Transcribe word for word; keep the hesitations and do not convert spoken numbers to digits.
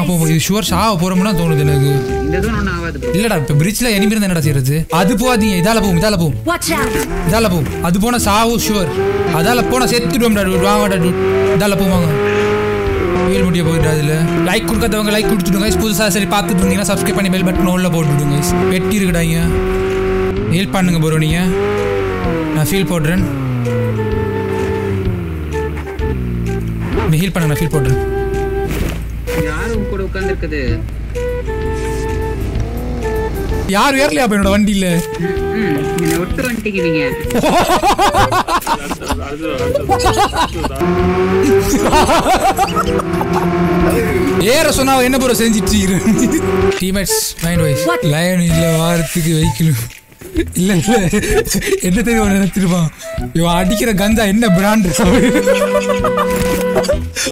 அப்போ இது ஷுவர் சாவ போறோம்னா தோணுது எனக்கு. இல்லடா இப்ப பிரிட்ஜ்ல எனிமி இருந்தா என்னடா செய்யறது? அது போகாதீங்க, இதால போகும் இதால போகும் இதால போகும். அது போனா சாவு ஷுவர். அதால போனா செத்துடுவோம்டா. வாங்கடா இதால போவாங்க. வீல் முடிய போயிட்டு அதுல லைக் கொடுக்காதவங்க லைக் கொடுத்துடுங்க. புதுசாக சரி பார்த்துட்டு இருந்தீங்கன்னா சப்ஸ்கிரைப் பண்ணி பெல் பட்டன் உள்ள போட்டு விடுங்க. வெட்டி இருக்குடாங்க. ஹெல்ப் பண்ணுங்க ப்ரோ. நீங்க நான் ஃபீல் போடுறேன். ஹீல் பண்ணுங்க. நான் ஃபீல் போடுறேன். யாரும் கூட உட்கார்ந்து இருக்குது. யார் ஏறலையா அப்ப என்னோட வண்டியில? என்ன ஒட்டு வண்டிக்குவீங்க. ஏற சொன்னா என்ன ப்ரோ செஞ்சிட்டு டீம்மேட்ஸ் மைண்ட் வைஸ் லயன் இல்ல வாரத்துக்கு வைக்கணும். இல்ல இல்ல என்ன தெரியும் நினைச்சிருப்பான் இவன் அடிக்கிற கஞ்சா என்ன பிராண்ட்.